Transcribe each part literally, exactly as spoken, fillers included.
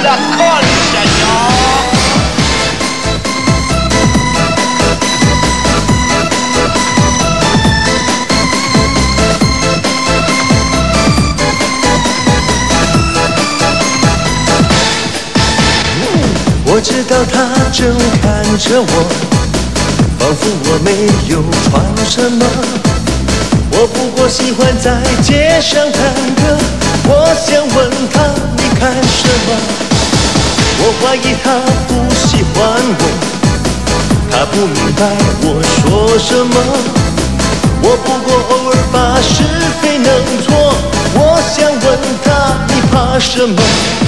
la concha, yo. 我知道他正看着我，仿佛我没有闯什么。我不过喜欢在街上弹歌，我想问他你看什么？我怀疑他不喜欢我，他不明白我说什么。我不过偶尔把是非弄错，我想问他你怕什么？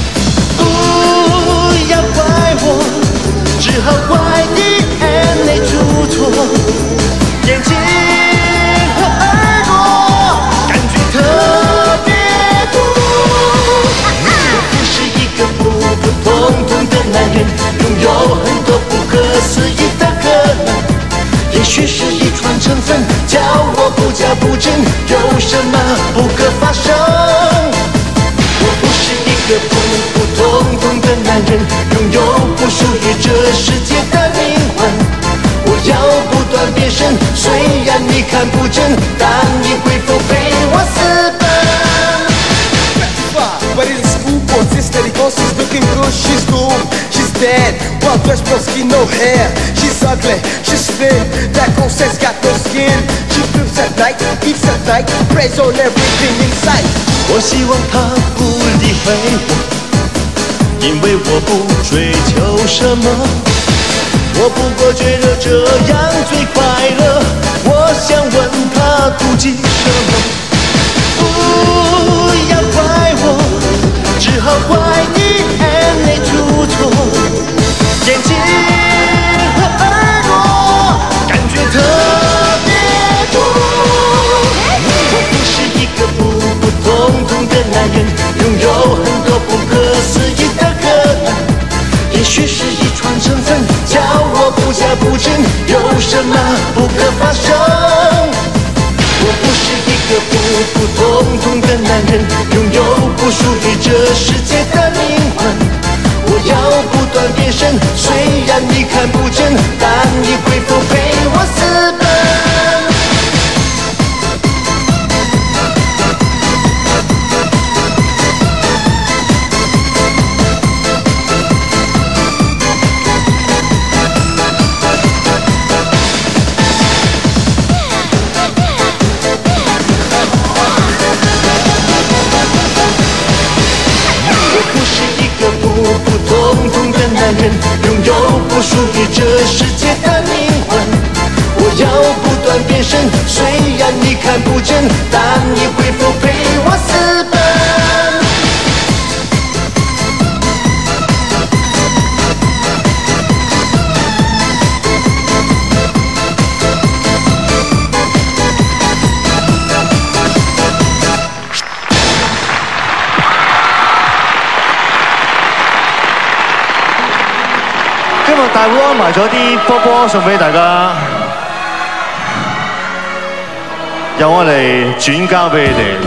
不要怪我，只好怪你眼泪出错，眼睛和耳朵感觉特别多。我不是一个普普通通的男人，拥有很多不可思议的可能。也许是遗传成分，叫我不假不真，有什么不可发生？我不是一个普普通通的男人，拥有不属于这世界的灵魂。我要不断变身，虽然你看不真，但你会否陪我私奔 But in school, boss, this lady boss is looking good, she's cool, she's dead. Well dressed, no skin, no hair. She's ugly, she's thin. That girl says got no skin. She sleeps at night, eats at night, preys on everything in sight. 我希望他不理会我，因为我不追求什么。我不过觉得这样最快乐。我想问他妒忌什么？不要怪我，只好怪你眼泪出错，眼睛和耳朵感觉特别多。我不是一个普普通通的男人，拥有很多不可思议的可能。也许是遗传成分，叫我不假不真，有什么不可发生？我不是一个普普通通的男人，拥有不属于这世界的灵魂。我要不断变身，虽然你看不真，但你会否陪我私奔？拥有不属于这世界的灵魂。我要不断变身，虽然你看不真，但你会否陪我私奔？ 今日大會安排咗啲波波送俾大家，由我嚟轉交俾你哋。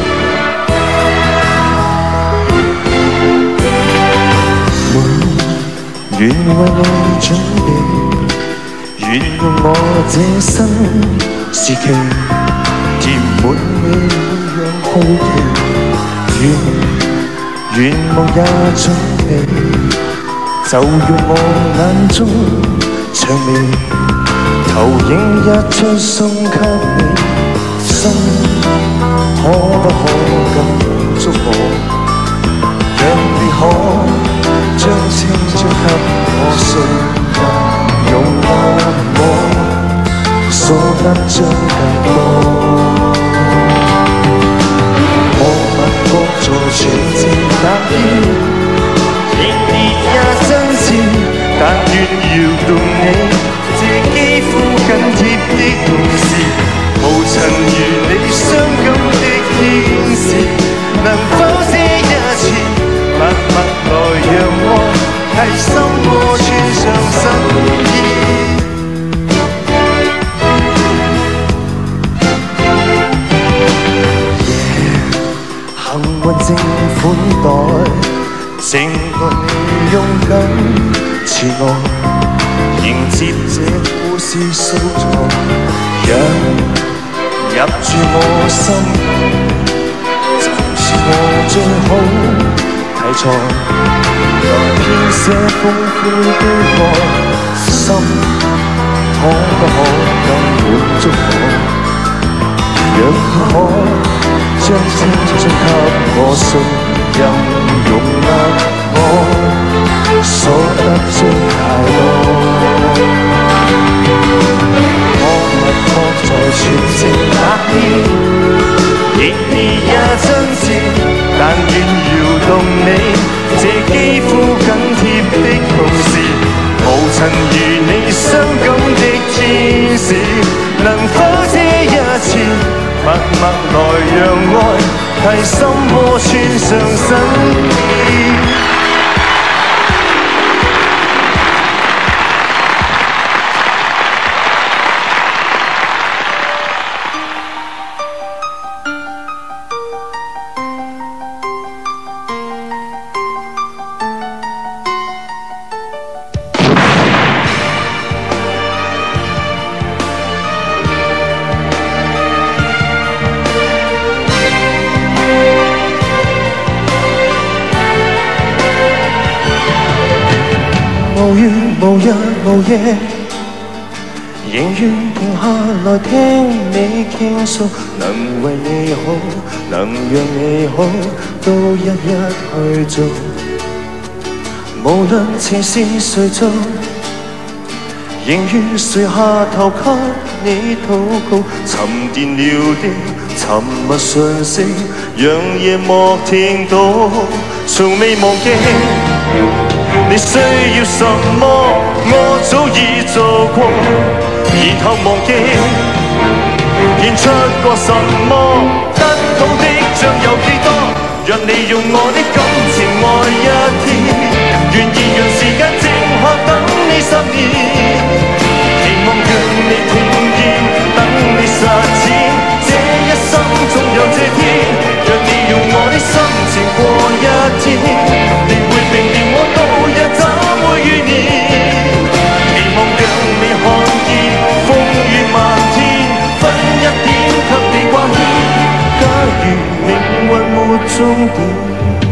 願為你準備，願用我這生時期填滿你每樣好奇，願願望也準備。就用我眼中薔薇，投影一出送給你，心可不可更觸摸？讓你可將青春給我信任，用我我數得最近我。我默默在全情打拼。熱烈也真摯，但願搖動你這肌膚緊貼的同時，無曾如你傷感的天使，能否這一次默默來讓我提心窩穿上新衣？幸運正款待。剩個你勇敢自我，迎接這故事素材，讓入住我心，就是我最好題材。來編寫豐富的愛，心可不可更滿足我？若可將青春給我，信任容納我，所得最太多。我默默在全城拍片，亦已也真摯，但願搖動你這肌膚緊貼的同時，無曾如你傷感的天使，能否這一次？默默來讓愛替心窩穿上新衣。無月無日無夜，仍願停下來聽你傾訴，能為你好，能讓你好，都一一去做。無論情是誰做，仍願垂下頭給你禱告。沉澱了的沉默訊息，讓夜幕聽到，從未忘記。你需要什麼，我早已做過，然後忘記，獻出過什麼，得到的將有幾多？讓你用我的感情愛一天，願意讓時間靜下等你十年，期望讓你聽見，等你實踐，這一生總有這天，讓你用我的心情過一天，你會明了我到日怎會遇年，期望讓你看見風雨漫天，分一點給你掛牽，假如命運沒終點。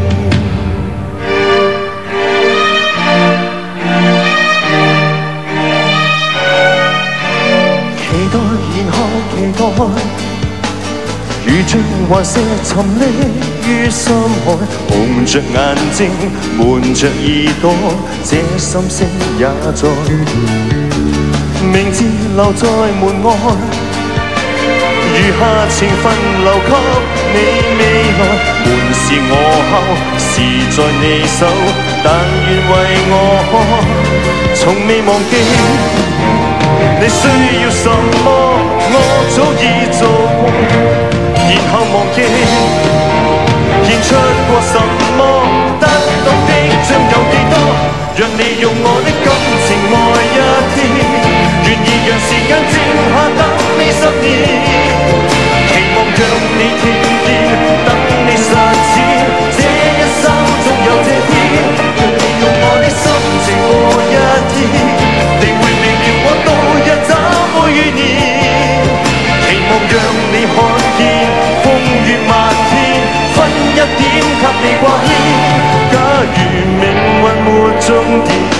期待然後期待，如像環石沉溺於深海，蒙着眼睛，瞞着耳朵，這心聲也在，名字留在門外，餘下情分留給你未來，門是我敲，是在你手，但願為我開，從未忘記。你需要什麼，我早已做過，然後忘記，獻出過什麼，得到的將有幾多？讓你用我的感情愛一天，願意讓時間靜下等你十年，期望讓你聽見，等你實踐，這一生總有這天，讓你用我的心情過一天，你會明了我到日怎會遇年，期望讓你看見風雨漫天，分一點給你掛牽，假如命運沒終點。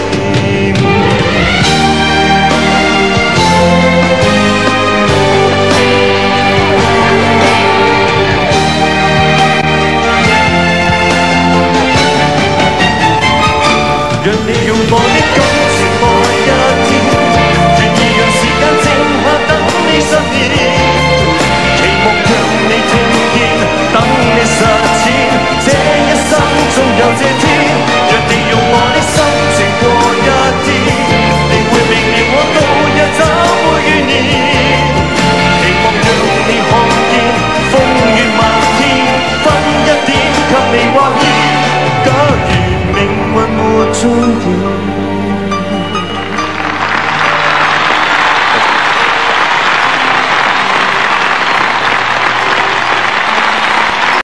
讓你用我的感情愛一天，願意讓時間靜下等你十年，期望讓你聽見，等你實踐，這一生總有這天，讓你用我的心情過一天，你會明了我到日怎會遇年，期望讓你看見風雨漫天，分一點給你掛牽，假如命運沒終點。